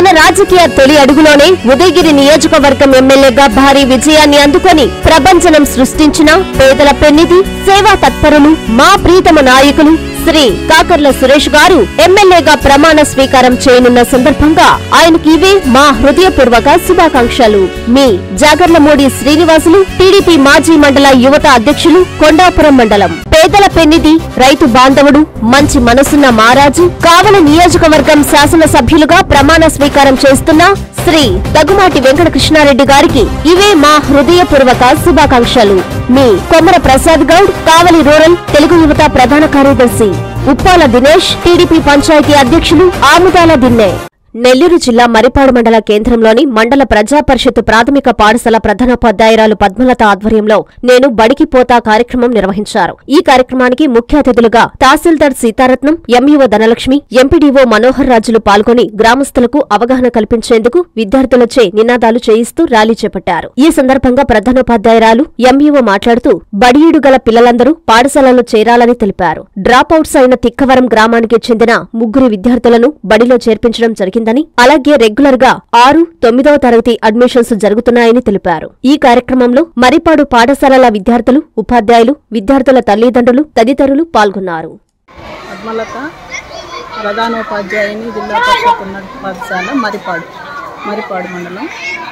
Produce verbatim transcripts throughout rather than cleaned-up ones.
తన రాజకీయ తొలి అడుగులోనే ఉదయగిరి నియోజకవర్గం ఎమ్మెల్యేగా భారీ విజయాన్ని అందుకొని ప్రభంజనం సృష్టించిన పేదల పెన్నిధి, సేవా తత్పరులు, మా ప్రీతమ నాయకులు శ్రీ కాకర్ల సురేష్ గారు ఎమ్మెల్యేగా ప్రమాణ స్వీకారం చేయనున్న సందర్భంగా ఆయనకి ఇవే మా హృదయపూర్వక శుభాకాంక్షలు. మీ జాగర్లమూడి శ్రీనివాసులు, టీడీపీ మాజీ మండల యువత అధ్యక్షులు, కొండాపురం మండలం. పేదల పెన్నిధి, రైతు బాంధవుడు, మంచి మనసున్న మారాజు, కావలి నియోజకవర్గం శాసనసభ్యులుగా ప్రమాణ స్వీకారం చేస్తున్న శ్రీ దగ్గుమాటి వెంకట కృష్ణారెడ్డి గారికి ఇవే మా హృదయపూర్వక శుభాకాంక్షలు. మీ కొమ్మర ప్రసాద్ గౌడ్, కావలి రూరల్ తెలుగు యువత ప్రధాన కార్యదర్శి. ఉప్పాల దినేష్, టీడీపీ పంచాయతీ అధ్యక్షులు, ఆముదాల దిన్నె. నెల్లూరు జిల్లా మరిపాడు మండల కేంద్రంలోని మండల ప్రజా పరిషత్ ప్రాథమిక పాఠశాల ప్రధానోపాధ్యాయురాలు పద్మలత ఆధ్వర్యంలో నేను బడికి పోతా కార్యక్రమం నిర్వహించారు. ఈ కార్యక్రమానికి ముఖ్య అతిథులుగా తహసీల్దార్ సీతారత్నం, ఎంఈఓ ధనలక్ష్మి, ఎంపీడీఓ మనోహర్ రాజులు పాల్గొని గ్రామస్తులకు అవగాహన కల్పించేందుకు విద్యార్థులచే నినాదాలు చేయిస్తూ ర్యాలీ చేపట్టారు. ఈ సందర్భంగా ప్రధానోపాధ్యాయురాలు ఎంఈఓ మాట్లాడుతూ బడియుడు గల పిల్లలందరూ పాఠశాలలో చేరాలని తెలిపారు. డ్రాపౌట్స్ అయిన తిక్కవరం గ్రామానికి చెందిన ముగ్గురు విద్యార్థులను బడిలో చేర్పించడం జరిగింది. అలాగే రెగ్యులర్ గా ఆరు, తొమ్మిదవ తరగతి అడ్మిషన్స్ జరుగుతున్నాయని తెలిపారు. ఈ కార్యక్రమంలో మరిపాడు పాఠశాలల విద్యార్థులు, ఉపాధ్యాయులు, విద్యార్థుల తల్లిదండ్రులు తదితరులు పాల్గొన్నారు. పద్మలత, ప్రధానోపాధ్యాయుని, జిల్లా పరిషత్ ఉన్నత పాఠశాల మరిపాడు మరిపాడు మండలం.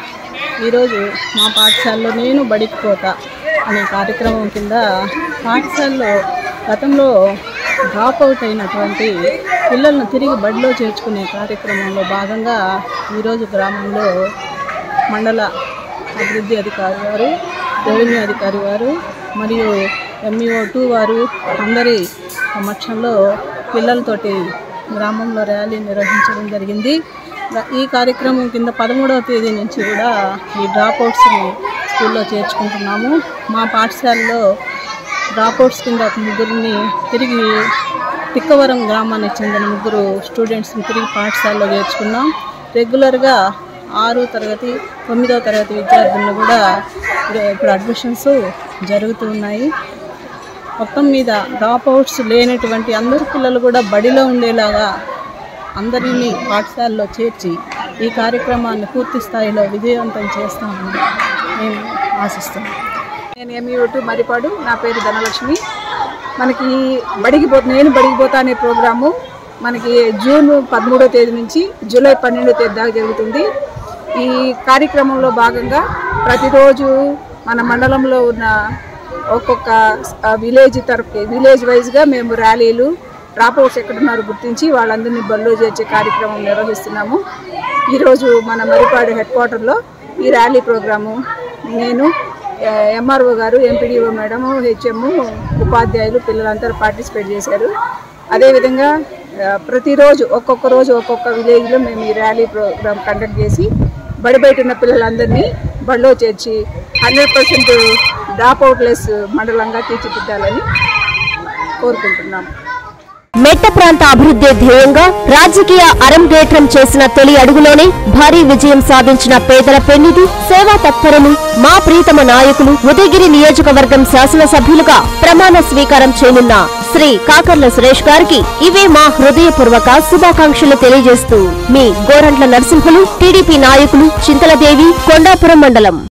ఈరోజు మా పాఠశాలలో నేను బడికి పోతా అనే కార్యక్రమం కింద పాఠశాలలో గతంలో డ్రాప్ అవుట్ అయినటువంటి పిల్లలను తిరిగి బడిలో చేర్చుకునే కార్యక్రమంలో భాగంగా ఈరోజు గ్రామంలో మండల అభివృద్ధి అధికారి వారు, రెవెన్యూ అధికారి వారు మరియు ఎంఈఓ టూ వారు అందరి సమక్షంలో పిల్లలతోటి గ్రామంలో ర్యాలీ నిర్వహించడం జరిగింది. ఈ కార్యక్రమం కింద పదమూడవ తేదీ నుంచి కూడా ఈ డ్రాప్అవుట్స్ని స్కూల్లో చేర్చుకుంటున్నాము. మా పాఠశాలలో డ్రాప్అవుట్స్ కింద ముగ్గురిని తిరిగి తిక్కవరం గ్రామానికి చెందిన ముగ్గురు స్టూడెంట్స్ని తిరిగి పాఠశాలలో చేర్చుకున్నాం. రెగ్యులర్గా ఆరు తరగతి, తొమ్మిదవ తరగతి విద్యార్థులను కూడా ఇప్పుడు అడ్మిషన్స్ జరుగుతూ ఉన్నాయి. మొత్తం మీద డ్రాప్అవుట్స్ లేనటువంటి అందరు పిల్లలు కూడా బడిలో ఉండేలాగా అందరినీ పాఠశాలలో చేర్చి ఈ కార్యక్రమాన్ని పూర్తి స్థాయిలో విజయవంతం చేస్తామని మేము ఆశిస్తున్నాం. నేను ఎంఈఓ టూ మరిపాడు, నా పేరు ధనలక్ష్మి. మనకి బడికి పో నేను బడికి పోతా అనే ప్రోగ్రాము మనకి జూన్ పదమూడో తేదీ నుంచి జూలై పన్నెండో తేదీ దాకా జరుగుతుంది. ఈ కార్యక్రమంలో భాగంగా ప్రతిరోజు మన మండలంలో ఉన్న ఒక్కొక్క విలేజ్ తరఫు విలేజ్ వైజ్గా మేము ర్యాలీలు, డ్రాప్అవుట్స్ ఎక్కడున్నారో గుర్తించి వాళ్ళందరినీ బడిలో చేర్చే కార్యక్రమం నిర్వహిస్తున్నాము. ఈరోజు మన మరిపాడు హెడ్ క్వార్టర్లో ఈ ర్యాలీ ప్రోగ్రాము నేను, ఎంఆర్ఓ గారు, ఎంపీడీఓ మేడం, హెచ్ఎం, ఉపాధ్యాయులు, పిల్లలందరూ పార్టిసిపేట్ చేశారు. అదేవిధంగా ప్రతిరోజు ఒక్కొక్క రోజు ఒక్కొక్క విలేజ్లో మేము ఈ ర్యాలీ ప్రోగ్రామ్ కండక్ట్ చేసి బడి బయట ఉన్న పిల్లలందరినీ బడిలో చేర్చి హండ్రెడ్ పర్సెంట్ డ్రాప్అవుట్ లెస్ మండలంగా తీర్చిదిద్దాలని కోరుకుంటున్నాము. మెట్ట ప్రాంత అభివృద్ధి ధ్యేయంగా రాజకీయ అరంగేట్రం చేసిన తొలి అడుగులోనే భారీ విజయం సాధించిన పేదల పెన్నిధి, సేవా తత్పరులు, మా ప్రీతమ నాయకులు, ఉదయగిరి నియోజకవర్గం శాసనసభ్యులుగా ప్రమాణ స్వీకారం చేయనున్న శ్రీ కాకర్ల సురేష్ గారికి ఇవే మా హృదయపూర్వక శుభాకాంక్షలు తెలియజేస్తూ మీ గోరంట్ల నరసింహులు, టీడీపీ నాయకులు, చింతలదేవి, కొండాపురం మండలం.